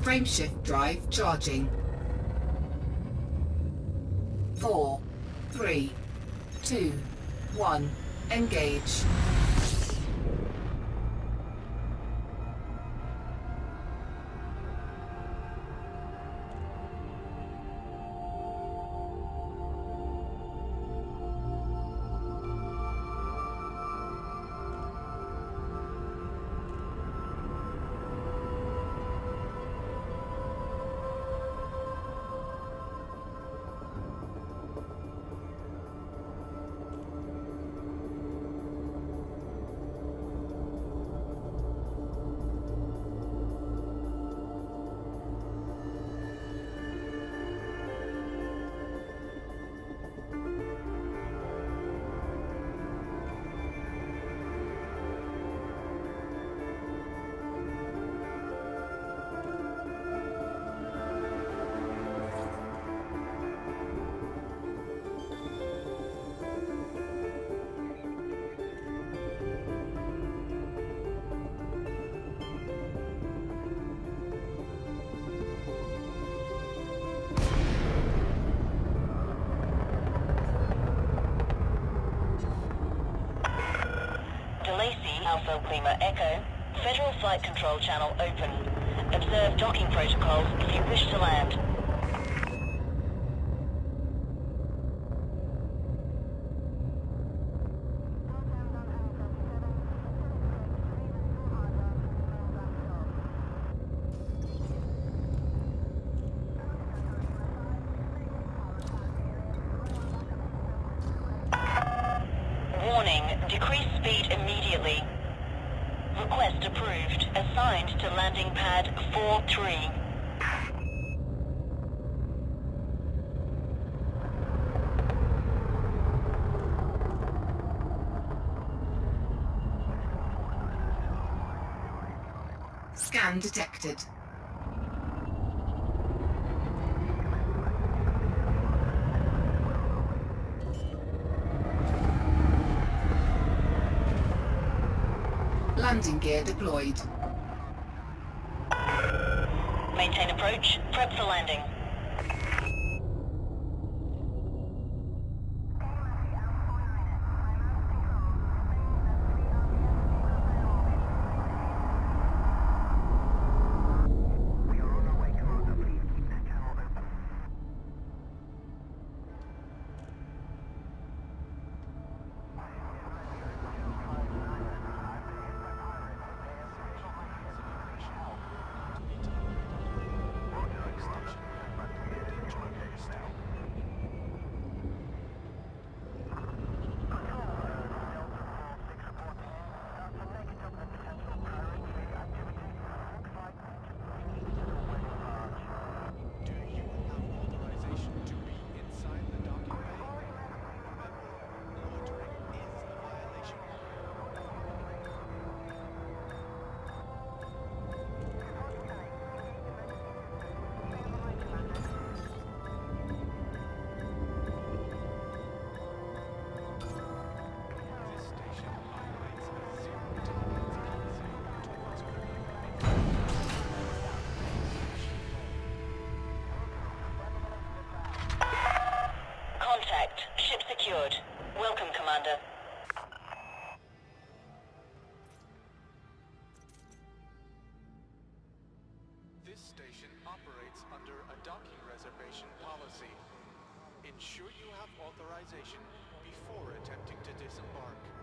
Frameshift drive charging. 4, 3, 2, 1. Engage. Alpha Lima Echo, Federal Flight Control Channel open. Observe docking protocols if you wish to land. Warning, decrease speed immediately. Request approved. Assigned to landing pad 4-3. Scan detected. Landing gear deployed. Maintain approach. Prep for landing. Ship secured. Welcome, Commander. This station operates under a docking reservation policy. Ensure you have authorization before attempting to disembark.